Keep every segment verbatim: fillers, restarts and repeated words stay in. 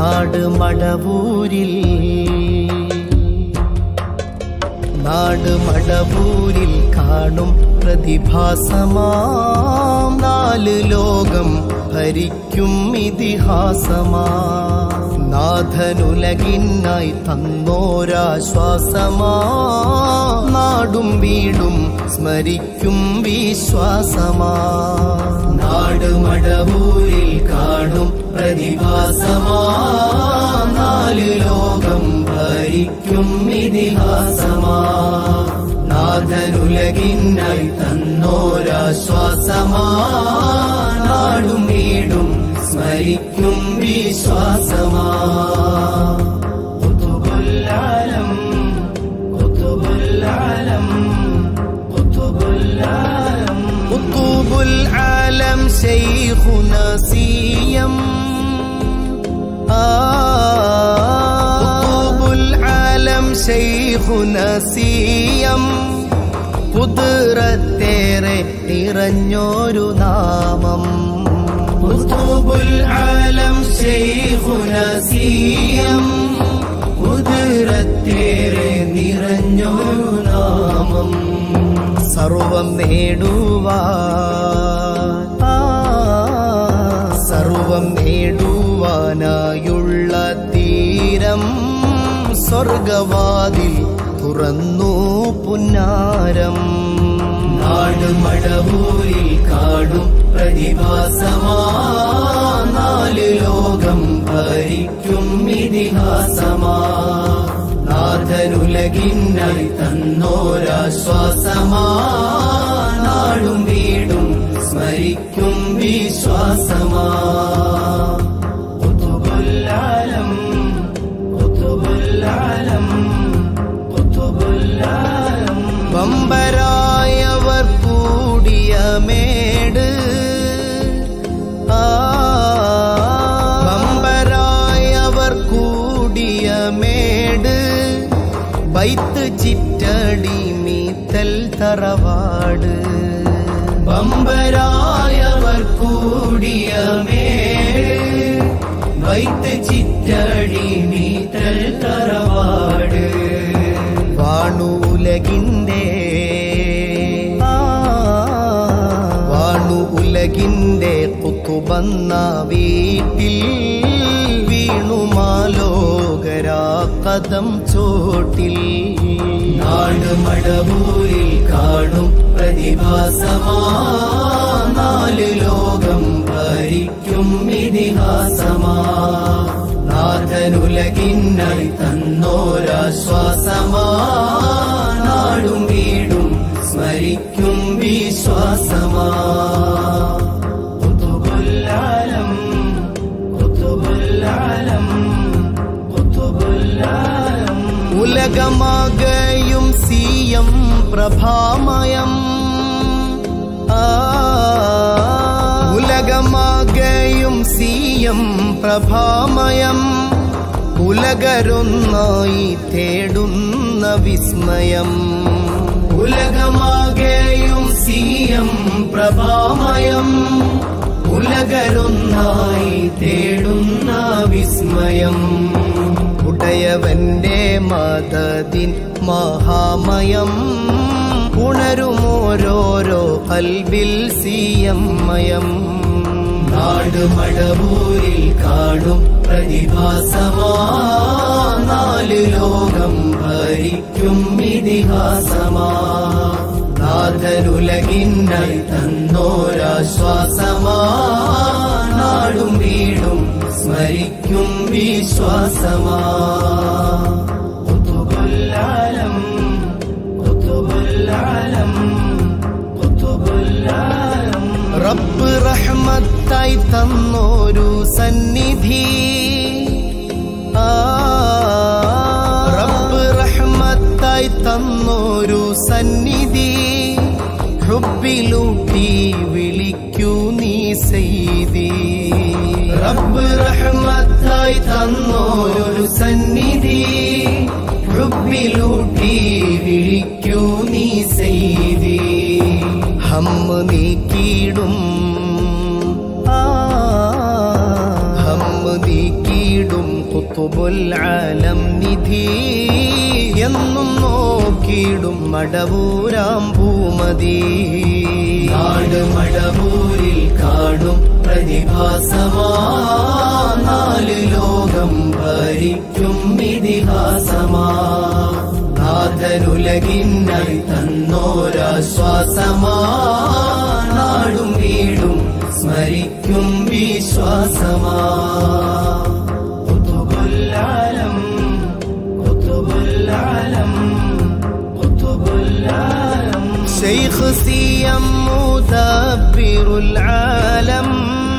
നാട് മടവൂരിൽ നാട് മടവൂരിൽ കാണും പ്രതിഭാസമാം നാല് ലോകം ഭരിക്കും ഇതിഹാസമാ നാഥനുലകിനായി തന്നോരാശ്വാസമാ നാടും വീടും സ്മരിക്കും വിശ്വാസമാ നാട് മടവൂരിൽ കാണും പ്രതിഭാസമാ നാല് ലോകം ഭരിക്കും ഇതിഹാസമാ നാഥനുലകിനായി തന്നോരാശ്വാസമാ നാടും വീടും സ്മരിക്കും വിശ്വാസമാ ഖുതുബുൽ ആലം ഖുതുബുൽ ആലം ഖുതുബുൽ ആലം ഖുതുബുൽ ആലം ശൈഖുനാ സിയം ഖുതുബുൽ ആലം ശൈഖുനാ സിയം ഖുദ്റത്തേറെ നിറഞ്ഞൊരു നാമം ഖുതുബുൽ ആലം ശൈഖുനാ സിയം ഖുദ്റത്തേറെ നിറഞ്ഞൊരു നാമം സർവം നേടുവാൻ സർവം നേടുവാനായുള്ള തീരം സ്വർഗവാതിൽ തുറന്നു പുന്നാരം നാട് മടവൂരിൽ കാടും പ്രതിഭാസമാ നാല് ലോകം ഭരിക്കും ഇതിഹാസമാ നാഥനുലകിനായി തന്നോരാശ്വാസമാ നാടും വീടും സ്മരിക്കും വിശ്വാസമാ ഖുതുബുൽ ആലം ഖുതുബുൽ ആലം ഖുതുബുൽ ആലം വമ്പരായവർ കൂടിയ മേട് വമ്പരായവർ കൂടിയ മേട് ബൈത്ത് ചിറ്റടി മീത്തൽ തറവാട് വമ്പരായവർ കൂടിയ മേട് ബൈത്ത് ചിറ്റടി മീത്തൽ തറവാട് വാണുലകിന്റെ വാണുലകിന്റെ കുത്തുബന്ന വീട്ടിൽ വീണുമാലോകരാ കദം ചോട്ടിൽ നാട് മടവൂരിൽ കാണും പ്രതിഭാസമാ നാല് ലോകം ഭരിക്കും ഇതിഹാസമാ നാഥനുലകിനായി തന്നോരാശ്വാസമാ നാടും വീടും സ്മരിക്കും വിശ്വാസമാ ഖുതുബുൽ ആലം ഖുതുബുൽ ആലം ഖുതുബുൽ ആലം ഉലകമാകയും സിയം പ്രഭാമയം ഉലകമാകയും സിയം പ്രഭാമയം ഉലകരൊന്നായി തേടുന്ന വിസ്മയം ഉലകമാകയും സിയം പ്രഭാമയം ഉലകരൊന്നായി തേടുന്ന വിസ്മയം ഉടയവന്റെ മദദിൻ മഹാമയം ഉണരുമോരോരോ കൽബിൽ സിയമ്മയം നാട് മടവൂരിൽ കാണും പ്രതിഭാസമാ നാല് ലോകം ഭരിക്കും ഇതിഹാസമാ നാഥനുലകിനായി തന്നോരാശ്വാസമാ നാടും വീടും സ്മരിക്കും വിശ്വാസമാ ഖുതുബുൽ ആലം ഖുതുബുൽ ആലം ഖുതുബുൽ ആലം റബ്ബ് റഹ്മത്തായി തന്നോരു സന്നിധി റബ്ബ് റഹ്മത്തായി തന്നോരു സന്നിധി ഹുബ്ബിലൂട്ടി വിളിക്കൂ നീ സയ്യിദി റബ്ബ് റഹ്മത്തായി തന്നോരു സന്നിധി ഹുബ്ബിലൂട്ടി വിളിക്കൂ നീ സയ്യിദി ഹമ്മ് നീക്കിടും ഹമ്മ് നീക്കിടും കുതുബുൽ ആലം നിധി എന്നും നോക്കിയിടും മടവൂരാം ഭൂമതി നാട് മടവൂരിൽ കാണും പ്രതിഭാസമാ നാല് ലോകം ഭരിക്കും ഇതിഹാസമാ നാഥനുലകിനായി തന്നോരാശ്വാസമാ നാടും വീടും സ്മരിക്കും വിശ്വാസമാ ഖുതുബുൽ ആലം ഖുതുബുൽ ആലം ഖുതുബുൽ ആലം ശൈഖ് സിയം മുദബ്ബിറുൽ ആലം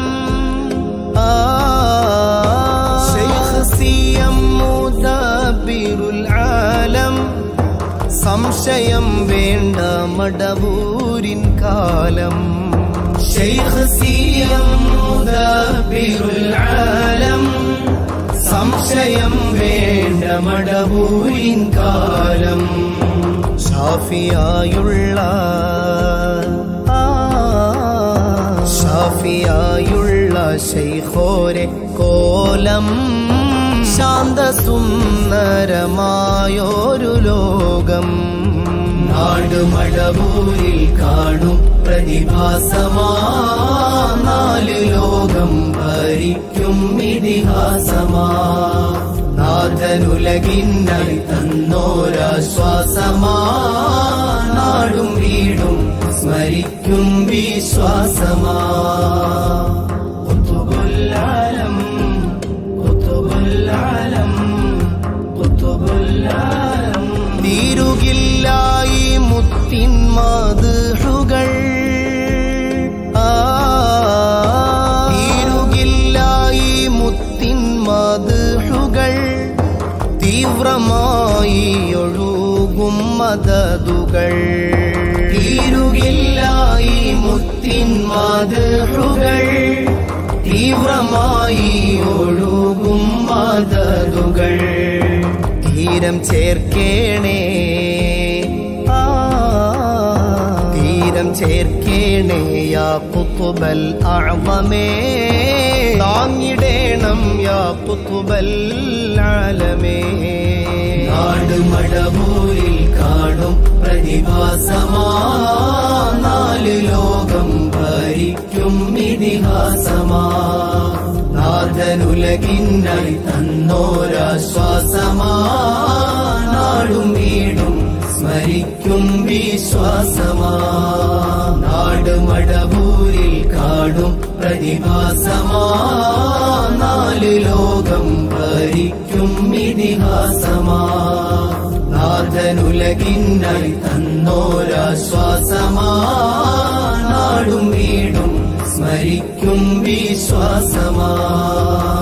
ശൈഖ് സിയം മുദബ്ബിറുൽ ആലം സംശയം വേണ്ട മടവൂരിൻ കാലം ശൈഖ് സിയം മുദബ്ബിറുൽ ആലം സംശയം വേണ്ട മടവൂരിൻ കാലം ഷാഫിയായുള്ള ഷാഫിയായുള്ള ശൈഖോരെ കോലം ശാന്തസുന്ദരമായൊരു ലോകം നാട് മടവൂരിൽ കാണും പ്രതിഭാസമാ നാല് ലോകം ഭരിക്കും ഇതിഹാസമാ നാഥനുലകിനായി തന്നോരാശ്വാസമാ നാടും വീടും സ്മരിക്കും വിശ്വാസമാ ഖുതുബുൽ ആലം ഖുതുബുൽ ആലം ഖുതുബുൽ ആലം തീരുകില്ലായി മുത്തിൻ മദ്ഹുകൾ തീരുകില്ലായി മുത്തിൻ മദ്ഹുകൾ തീവ്രമായി ഒഴുകും മദദുകൾ തീരുകില്ലായി മുത്തിൻ മദ്ഹുകൾ തീവ്രമായി ഒഴുകും മദദുകൾ തീരം ചേർക്കേണേ തീരം ചേർക്കേണേ യാ ഖുതുബൽ അഅ്ളമേ താങ്ങിടേണം യാ ഖുതുബൽ ആലമേ നാട് മടവൂരിൽ കാണും പ്രതിഭാസമാ നാല് ലോകം ഭരിക്കും ഇതിഹാസമാ നാഥനുലകിനായി തന്നോരാശ്വാസമാ നാടും വീടും സ്മരിക്കും വിശ്വാസമാ നാട് മടവൂരിൽ കാണും പ്രതിഭാസമാ നാല് ലോകം ഭരിക്കും ഇതിഹാസമാ നാഥനുലകിനായി തന്നോരാശ്വാസമാ നാടും വീടും സ്മരിക്കും വിശ്വാസമാ